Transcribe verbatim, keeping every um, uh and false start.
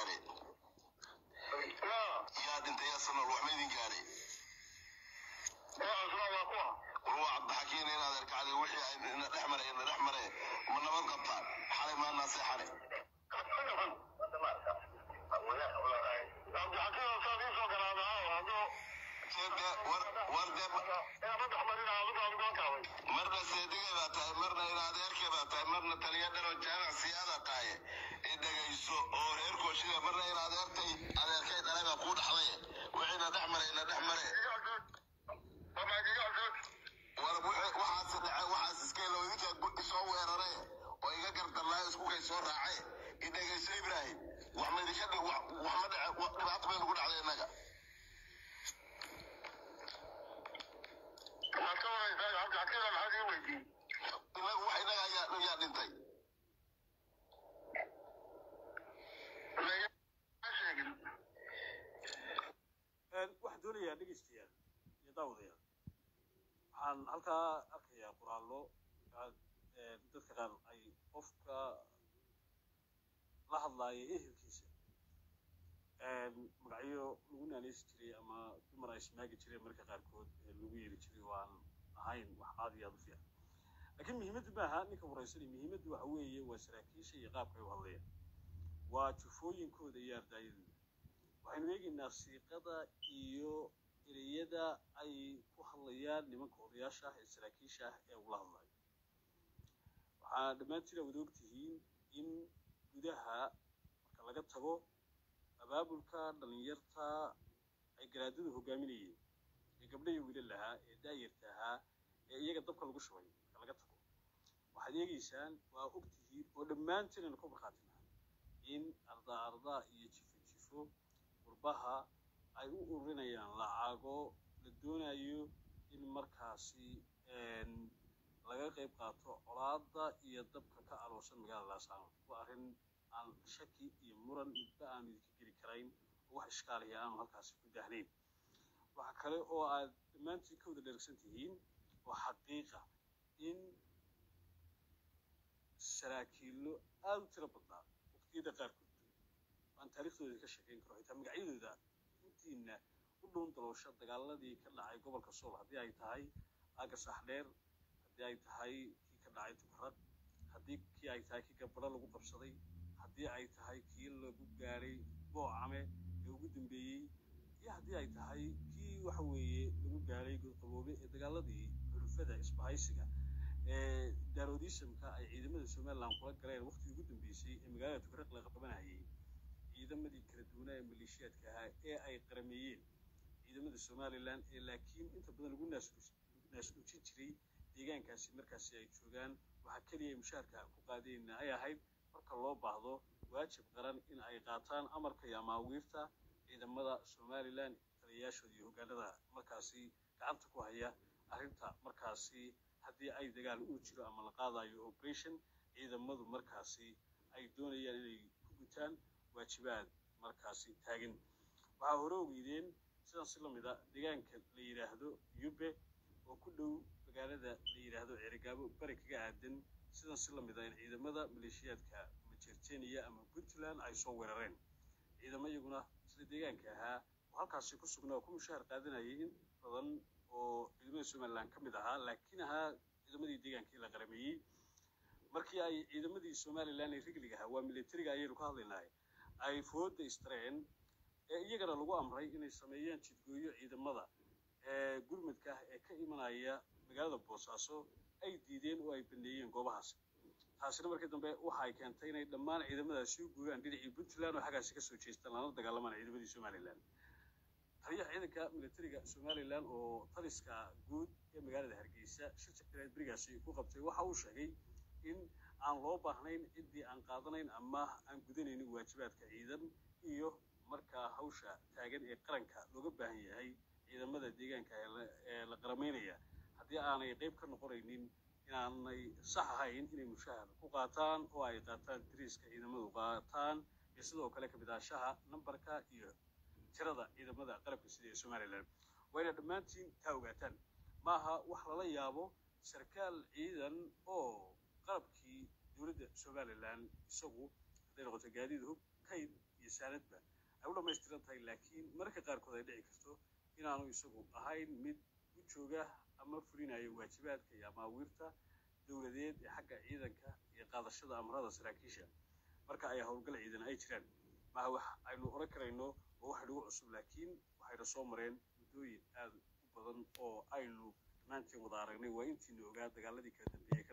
قاري يا دنت يا سنة الوحمدين قاري والله عبد الحكيم هنا ذلك على وحي إن الأحمر إن الأحمر من نبض قبطان حالي ما الناس حالي عبد الحكيم صار يسوق هذا هذا ورد مرنا سيدي باتاي مرنا إلى ذلك باتاي مرنا تليادر وجامع سيادة تاي إذا جيسو أو هيركو شيء مرنا إلى ذلك ذلك أنا بقول حويه وعنا نحمر إلى نحمر waxaas waxaas iska loo inta soo weeraray oo iga gardarnaa isku kay soo raacay idagayso Ibrahim wax ma idin shaqo wax ma dhac dhibaato bay ugu dhacday inaga ma ka wareegay halka akira maxaa weydii inaga wax inaga ayaa ayaa dhintay een wax doonaya dhageystayaal iyo daawadayaal waxaan halkaa arkayaa qoraallo dadka qaar ay qofka la hadlaaya ehelkiisa magacyo lagu naanaysi jiray ama dumar ay ismaagi jireen marka qaarkood lagu yeeri jiray waan ahayn wax aad iyo aad u fiican laakiin muhiimaddu maaha ninka waraysanay muhiimaddu waxa weeye waa saraakiisha iyo qaabka ay u hadlayaan waa jufooyinkooda iyo ardaayadooda waxaynu eegaynaa siiqada iyo ereyada ay ku hadlayaan nimanka odayaasha ah ee saraakiisha ah ee ula hadlayo waxaa dhammaantiin aad og tihiin in gudaha marka laga tago abaabulka dhalinyarta ay garaadadu hogaaminayeen ee gabdhaha wiilal lahaa ee daayarta ahaa ee iyaga dabka lagu shubay marka laga tago waxaad eegaysaan waa og tihiin oo dhammaantiin aynu ka markhaatinahay in ardaa ardaa iyo jifo jifo qurbaha ay u ururinayaan lacago la doonayo in markaasi laga qayb qaato colaadda iyo dabka ka aloosan magaalada Laascaanood waa arrin aan shaki iyo muran midba aan idinka geli karayn oo wax ishkaaliya aan halkaasi ku dahnayn waxa kale oo aad dhammaantiin ka wada dheregsan tihiin oo xaqiiqa in saraakiilo aad u tiro badnaa waqtiyada qaarkood aan taariikhdooda ka sheekayn karo xitaa magacyadooda intiina u dhown daloosha dagaaladii ka dhacay gobolka Sool haddii ay tahay aaga Saxdheer haddii ay tahay kii ka dhacay Tukarad haddii kii ay tahay kii gabadha lagu qabsaday haddii ay tahay kii lagu gaaray Boocame ee ugu dambeeyey iyo haddii ay tahay kii waxa weeye lagu gaaray Godqaboobe ee dagaaladii xulufada isbahaysiga ee daaroodiismka ay ciidamada Soomaaliland kula galeen waqtigii ugu dambeysay ee magaalada Tukarad laga qabanayay ciidamadii kala duwanaa ee maleeshiyaadka ahaa ee ay qarameeyeen ciidamada Soomaaliland ee laakiin inta badan lagu naasnuujin jiray deegaankaasi markaasi ay joogaan waxa kaliya mushaarka ku qaadeen ay ahayd marka loo baahdo waajib qaran in ay qaataan amarka iyo amaawiirta ciidamada Soomaaliland taliyaashooda iyo hoggaanada markaasi gacanta ku haya arrinta markaasi haddii ay dagaal u jiro ama la qaadayo operation ciidamadu markaasi ay doonayaan inay ku gutaan waajibaad markaasi taagan waxaa hore ogeydeen sidan si lamid ah deegaanka la yiraahdo Yube oo ku dhow magaalada la yiraahdo Cerigabo bari kaga aadan sidan si lamid ah in ciidamada maleeshiyaadka Majeerteeniya ama Puntland ay soo weerareen ciidamaduna sida deegaanka ahaa oo halkaasi ku sugnaa ku mushaar qaadanayay in badan oo ciidamada Soomaaliland ka mid ahaa laakiin ahaa ciidamadii deegaanka la qarameeyay markii ay ciidamadii Soomaaliland ay rigliga ahaa waa militariga ayaynu ka hadlaynahay ay fooda istareen ee iyagana lagu amray inay sameeyaan jidgooyo ciidamada ee gurmadka ee ka imanaya magaalada Boosaaso ay diideen oo ay baneeyeen goobahaas taasina markii dambe waxa ay keentay inay dhammaan ciidamadaasi u gooyaan dhinacii Puntland oo xagaasi ka soo jeestaan lana dagaalamaan ciidamadii Soomaaliland taliyaha ciidanka militariga Soomaaliland oo taliska guud ee magaalada Hargeysa shirka barigaasi ku qabtay waxa uu sheegay in aan loo baahnayn cidii aan qaadanayn ama aan gudanaynin waajibaadka ciidan iyo marka hawsha taagan ee qaranka looga baahan yahay ciidamada deegaanka ee la qarameynaya haddii aanay qayb ka noqonaynin inaanay sax ahayn inay mushaar ku qaataan oo ay qaataan diriiska ciidamadu qaataan iyo sidoo kale ka bidaashaha nambarka iyo tirada ciidamada qalabka sida ee Soomaaliland wayna dhammaantiin taa ogaataan maaha wax lala yaabo sarkaal ciidan oo qalabkii dowladda Soomaaliland isagu haday noqoto gaadiid hub kayd iyo saanad saanadba ay u dhamaystiran tahay laakiin marka qaarkood ay dhici karto inaanu isagu ahayn mid u jooga ama fulinayo waajibaadka iyo amaawiirta dowladeed ee xagga ciidanka iyo qaadashada amrada saraakiisha marka ay howlgal ciidan ay jiraan maaha wax aynu oran karayno oo wax lagu cusub laakiin waxayna soo mareen muddooyin aad u badan oo aynu dhammaantiin wada aragnay waa intiina ogaa dagaaladii kala dambeeyey